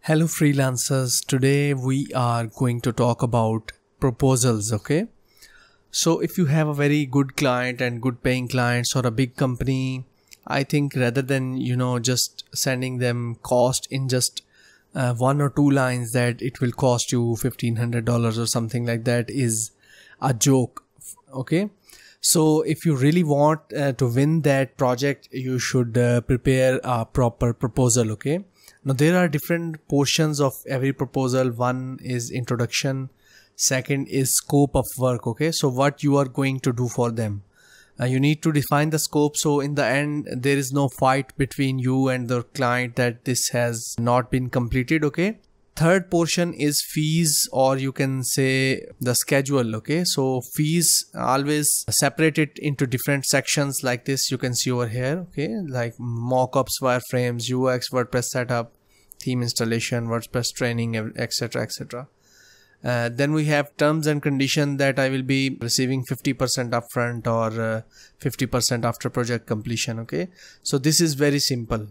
Hello freelancers, today we are going to talk about proposals, okay? So if you have a very good client and good paying clients or a big company, I think rather than, just sending them cost in just one or two lines that it will cost you $1,500 or something like that is a joke, okay? So if you really want to win that project, you should prepare a proper proposal, okay? Now there are different portions of every proposal. One is introduction, second is scope of work, okay? So what you are going to do for them. You need to define the scope, so in the end there is no fight between you and the client that this has not been completed, okay? Third portion is fees, or you can say the schedule, okay? So fees always separate it into different sections like this. You can see over here, okay? Like mockups, wireframes, UX, WordPress setup, theme installation, WordPress training, etc, etc. Then we have terms and condition that I will be receiving 50% upfront or 50% after project completion, okay? So this is very simple.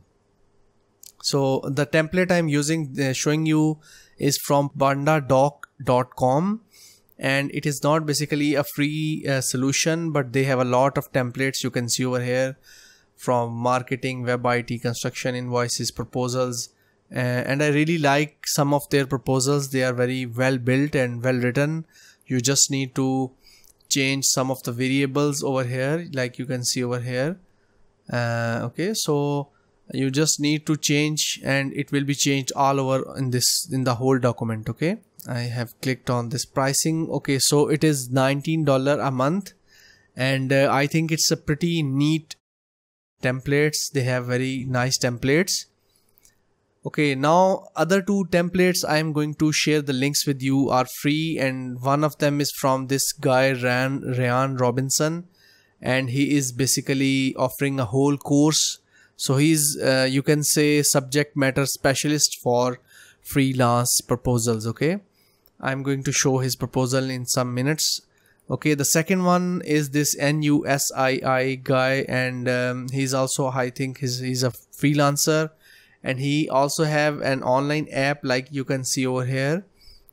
So the template I'm using, showing you, is from pandadoc.com, and it is not basically a free solution, but they have a lot of templates. You can see over here from marketing, web IT, construction, invoices, proposals, and I really like some of their proposals. They are very well built and well written. You just need to change some of the variables over here, like you can see over here. Okay, so you just need to change and it will be changed all over in the whole document, okay? I have clicked on this pricing, okay? So it is $19 a month, and I think it's a pretty neat templates. They have very nice templates. Okay, now other two templates I am going to share the links with you are free, and one of them is from this guy Ryan Robinson, and he is basically offering a whole course. So he's you can say subject matter specialist for freelance proposals, okay? I'm going to show his proposal in some minutes. Okay, the second one is this NUSII guy, and he's also, I think he's a freelancer, and he also have an online app like you can see over here.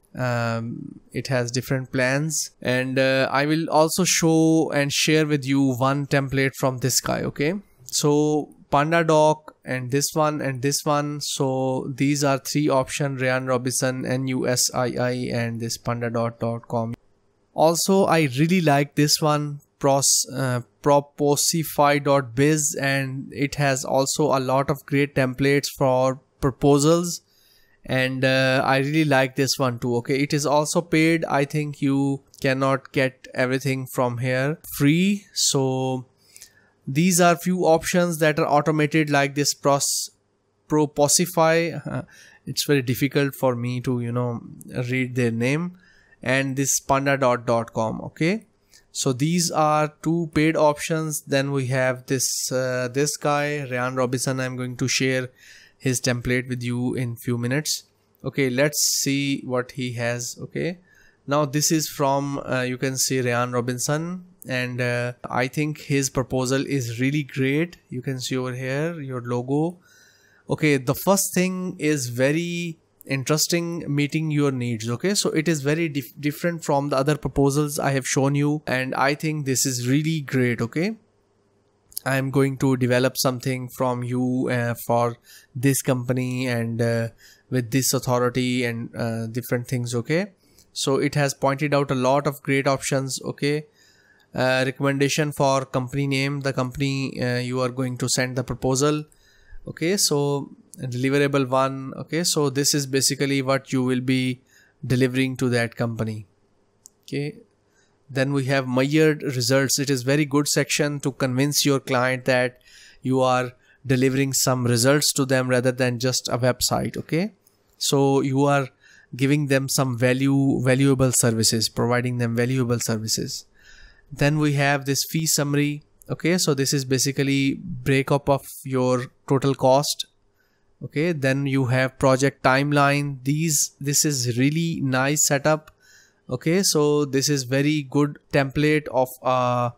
It has different plans, and I will also show and share with you one template from this guy, okay? So Pandadoc and this one and this one. So these are three options: Ryan Robinson, NUSII, and this pandadoc.com. Also, I really like this one, proposify.biz, and it has also a lot of great templates for proposals, and I really like this one too, okay? It is also paid. I think you cannot get everything from here free. So these are few options that are automated, like this Proposify. It's very difficult for me to read their name, and this pandadoc.com, okay? So these are two paid options. Then we have this this guy Ryan Robinson. I'm going to share his template with you in few minutes. Okay, let's see what he has. Okay, now this is from you can see Ryan Robinson, and I think his proposal is really great. You can see over here your logo. Okay, the first thing is very interesting, meeting your needs, okay? So it is very different from the other proposals I have shown you, and I think this is really great, okay? I'm going to develop something from you for this company, and with this authority and different things, okay? So it has pointed out a lot of great options, okay? Recommendation for company name, the company you are going to send the proposal, okay? So deliverable one, okay? So this is basically what you will be delivering to that company, okay? Then we have measured results. It is very good section to convince your client that you are delivering some results to them rather than just a website, okay? So you are giving them some valuable services, providing them valuable services. Then we have this fee summary, okay? So this is basically breakup of your total cost, okay? Then you have project timeline. This is really nice setup, okay? So this is very good template of a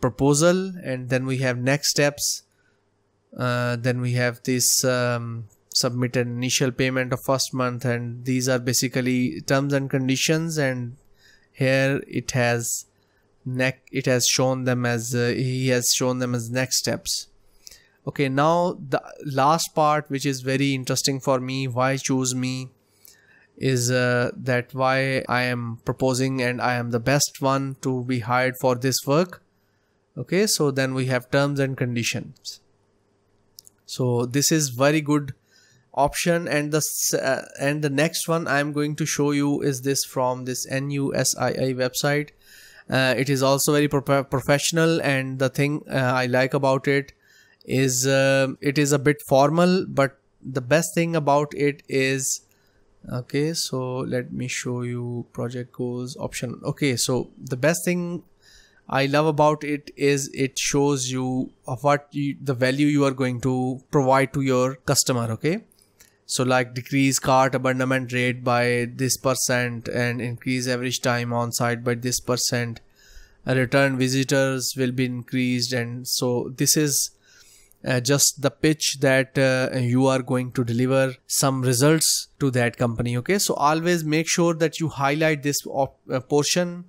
proposal. And then we have next steps. Then we have this submit an initial payment of first month, and these are basically terms and conditions. And here it has shown them as he has shown them as next steps. Okay, now the last part, which is very interesting for me, why choose me, is that why I am proposing and I am the best one to be hired for this work. Okay, so then we have terms and conditions. So this is very good option, and the next one I am going to show you is this from this NUSII website. It is also very professional, and the thing I like about it is it is a bit formal, but the best thing about it is, okay, so let me show you project goals option. Okay, so the best thing I love about it is it shows you the value you are going to provide to your customer. Okay, so like decrease cart abandonment rate by this percent and increase average time on site by this percent. Return visitors will be increased, and so this is just the pitch that you are going to deliver some results to that company. Okay, so always make sure that you highlight this portion.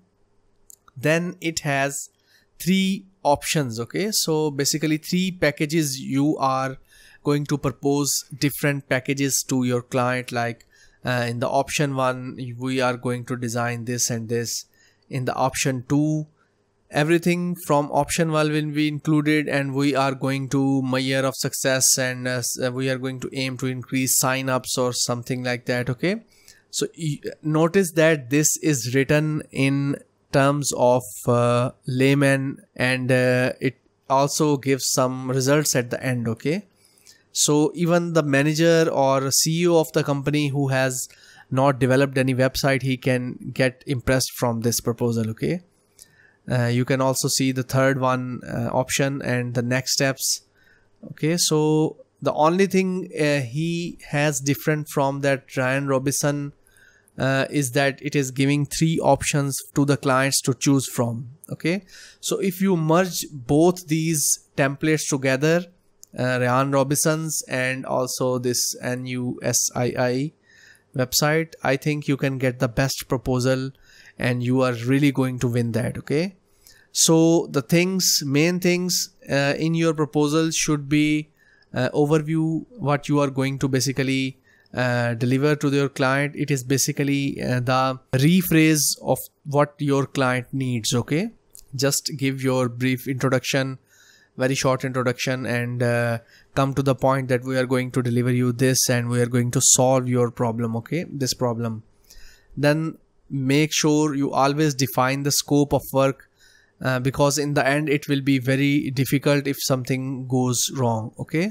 Then it has 3 options. Okay, so basically 3 packages. You are going to propose different packages to your client, like in the option 1 we are going to design this and this. In the option 2, everything from option 1 will be included, and we are going to measure of success, and we are going to aim to increase sign-ups or something like that. Okay, so notice that this is written in terms of layman, and it also gives some results at the end. Okay, so even the manager or CEO of the company who has not developed any website, he can get impressed from this proposal. Okay, you can also see the third one option and the next steps. Okay, so the only thing he has different from that Ryan Robinson is that it is giving 3 options to the clients to choose from. Okay, so if you merge both these templates together, Ryan Robinson's and also this NUSII website, I think you can get the best proposal, and you are really going to win that. Okay, so the main things in your proposal should be overview what you are going to basically deliver to your client. It is basically the rephrase of what your client needs. Okay, just give your brief introduction, very short introduction, and come to the point that we are going to deliver you this and we are going to solve your problem. Okay, this problem. Then make sure you always define the scope of work, because in the end it will be very difficult if something goes wrong. Okay,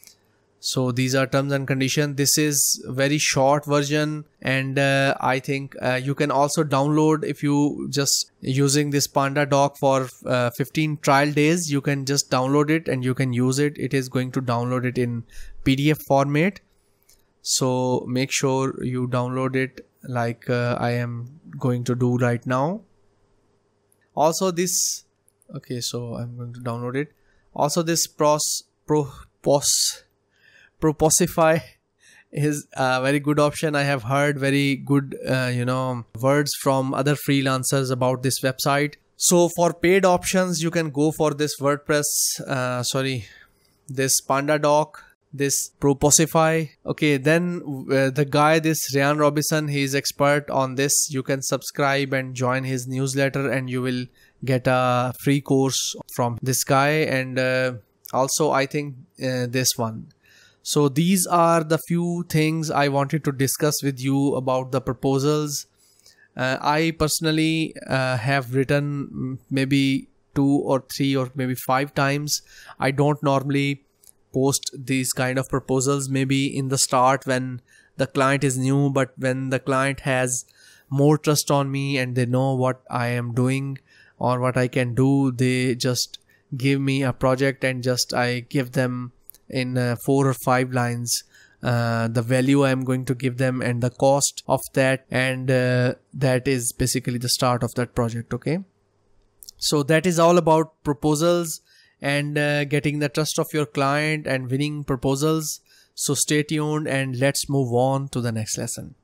so these are terms and conditions. This is very short version, and I think you can also download, if you just using this Panda doc for 15 trial days, you can just download it and you can use it. It is going to download it in PDF format, so make sure you download it like I am going to do right now. Also this, okay, so I'm going to download it. Also this Proposify is a very good option. I have heard very good words from other freelancers about this website. So for paid options, you can go for this this Panda doc, this Proposify. Okay, then the guy, this Ryan Robinson, he is expert on this. You can subscribe and join his newsletter, and you will get a free course from this guy. And also I think this one. So these are the few things I wanted to discuss with you about the proposals. I personally have written maybe 2 or 3 or maybe 5 times. I don't normally post these kind of proposals maybe in the start when the client is new, but when the client has more trust on me and they know what I am doing or what I can do, they just give me a project and just I give them in 4 or 5 lines the value I am going to give them and the cost of that, and that is basically the start of that project. Okay, so that is all about proposals and getting the trust of your client and winning proposals. So stay tuned and let's move on to the next lesson.